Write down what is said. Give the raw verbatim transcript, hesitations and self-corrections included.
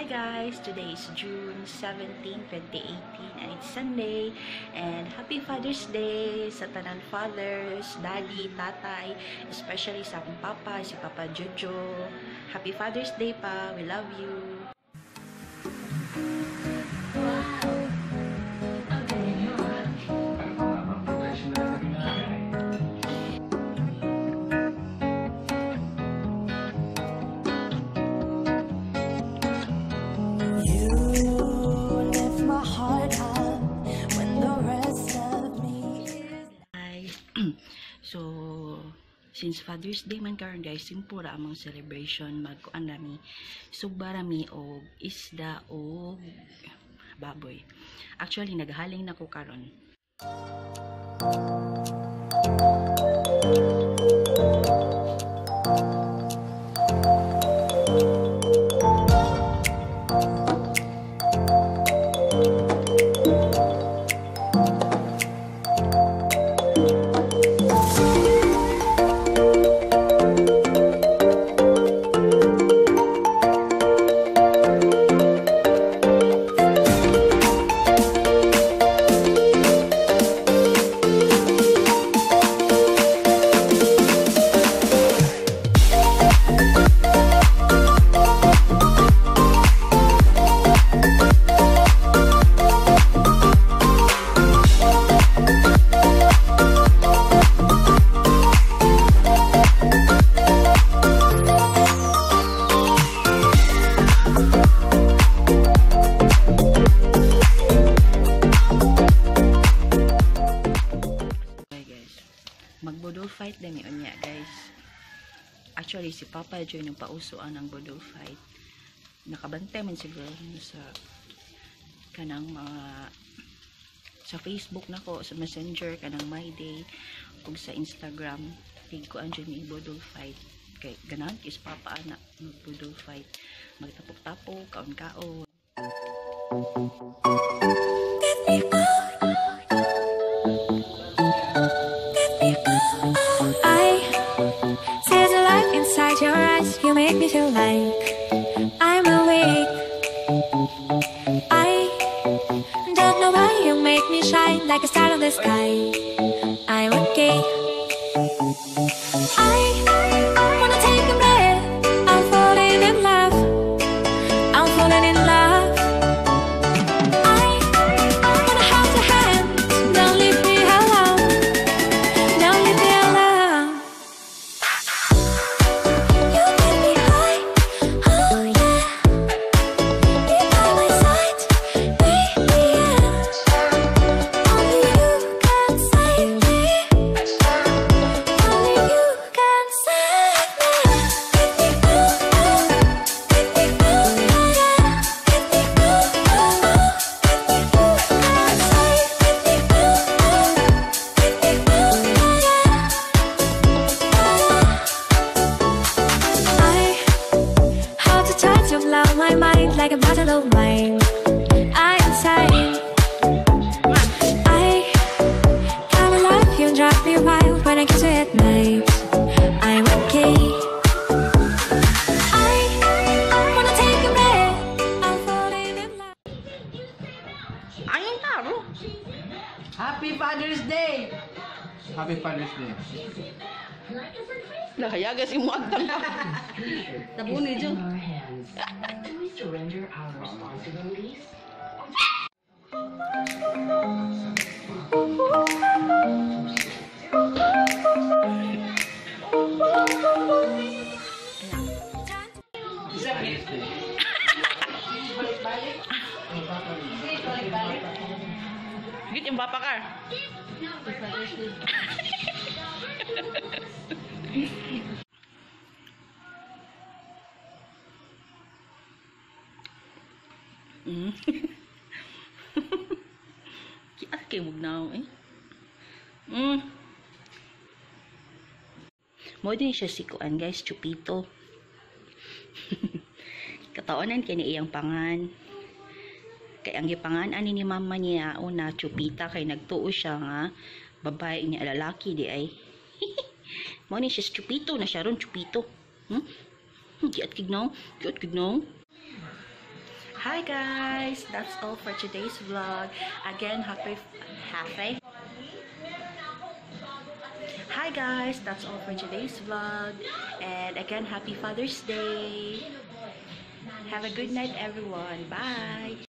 guys! Today is June seventeenth, twenty eighteen and it's Sunday. And happy Father's Day sa tanan fathers, daddy, tatay, especially sa aking papa, si Papa Jojo. Happy Father's Day pa! We love you! So, since Father's Day man karon guys, simple ra among celebration, magkuan rami, sugba rami og isda o baboy. Actually, naghaling na ko karon. Magbudol fight din yun niya guys. Actually si Papa Joy nung pausuan ng budol fight. Nakabantay man siguro sa kanang mga sa Facebook nako, sa Messenger kanang My Day ug sa Instagram tigkuan dyan ni budol fight. Kay ganahan kis Papa ana budol fight. Magtapok-tapok, kaon-kaon. Your eyes, you make me feel like I'm awake. I don't know why you make me shine like a star in the sky. I'm okay. I wanna take a breath. I'm falling in love. I'm falling in love. I wanna hold your hand. Don't leave me alone. Don't leave me alone. My mind like a bottle of wine. I inside. I come alive. You drive me wild when I kiss you at night. I'm okay. I wanna take a breath. I'm falling in love. Ayun taro. Happy Father's Day. Happy Father's Day. Nakayaga si mo agtang. Tabuni dyan. We surrender our responsibilities. Git yung Papa Car. Mm. Kiat kay mugnaw eh. Mm. Mo din siya sikuan guys, Chupito. Kataonan kay ni iyang pangan. Kay ang gipangan ani ni mama niya una Chupita kay nagtuo siya nga babae niya lalaki di ay. Mo ni siya Chupito na siya ron Chupito. Hmm? Kiat kignaw, kiat kignaw. Bye guys! That's all for today's vlog. Again, happy... Happy? Hi guys! That's all for today's vlog. And again, happy Father's Day! Have a good night everyone. Bye!